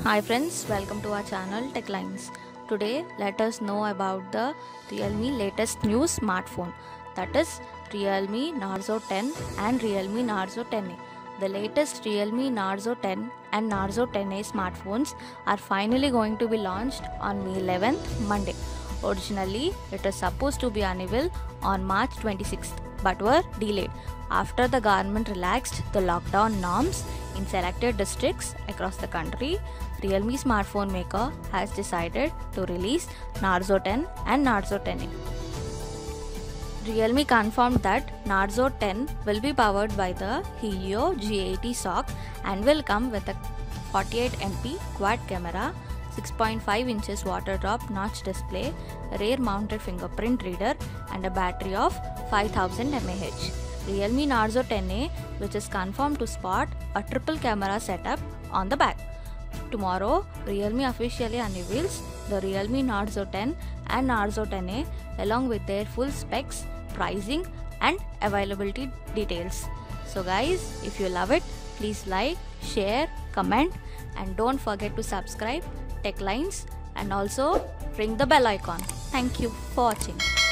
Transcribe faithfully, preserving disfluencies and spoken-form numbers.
Hi friends, welcome to our channel Techlines. Today let us know about the Realme latest new smartphone, that is Realme Narzo ten and Realme Narzo ten A. The latest Realme Narzo ten and Narzo ten A smartphones are finally going to be launched on May eleventh, Monday. Originally, it was supposed to be unveiled on March twenty-sixth, but were delayed after the government relaxed the lockdown norms in selected districts across the country. Realme smartphone maker has decided to release Narzo ten and Narzo ten A. Realme confirmed that Narzo ten will be powered by the Helio G eighty S O C and will come with a forty-eight megapixel quad camera, six point five inches water drop notch display, rear mounted fingerprint reader and a battery of five thousand milliamp hours. Realme Narzo ten A, which is confirmed to spot a triple camera setup on the back. Tomorrow, Realme officially unveils the Realme Narzo ten and Narzo ten A along with their full specs, pricing and availability details. So guys, if you love it, please like, share, comment and don't forget to subscribe Techlines and also ring the bell icon. Thank you for watching.